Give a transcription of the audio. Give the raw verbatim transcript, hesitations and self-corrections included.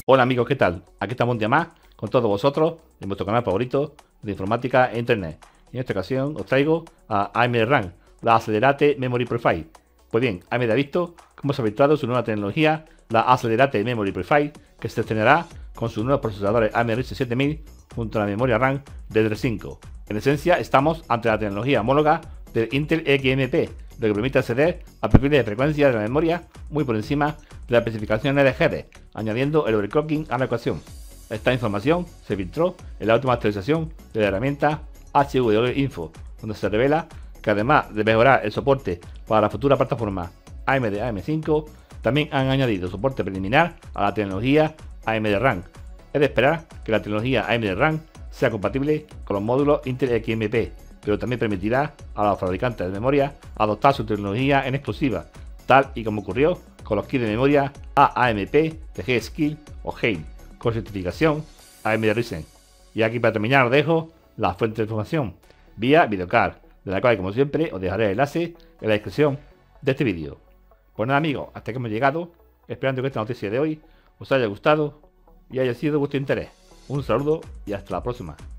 Hola amigos, ¿qué tal? Aquí estamos un día más con todos vosotros en vuestro canal favorito de informática e internet. En esta ocasión os traigo a A M D RAM, la Accelerate Memory Profile. Pues bien, A M D ha visto cómo se ha filtrado su nueva tecnología, la Accelerate Memory Profile, que se estrenará con sus nuevos procesadores A M D Ryzen siete mil junto a la memoria RAM de D D R cinco. En esencia, estamos ante la tecnología homóloga del Intel X M P, lo que permite acceder a perfiles de frecuencia de la memoria muy por encima de las especificaciones de G D, añadiendo el overclocking a la ecuación. Esta información se filtró en la última actualización de la herramienta H W Info, donde se revela que además de mejorar el soporte para la futura plataforma A M D A M cinco, también han añadido soporte preliminar a la tecnología A M D RAM. Es de esperar que la tecnología A M D RAM sea compatible con los módulos Intel X M P, pero también permitirá a los fabricantes de memoria adoptar su tecnología en exclusiva, tal y como ocurrió con los kits de memoria A M P de G-Skill o Hale, con certificación A M D Ryzen. Y aquí para terminar os dejo la fuente de información vía Videocard, de la cual como siempre os dejaré el enlace en la descripción de este vídeo. Pues nada amigos, hasta que hemos llegado, esperando que esta noticia de hoy os haya gustado y haya sido de vuestro interés. Un saludo y hasta la próxima.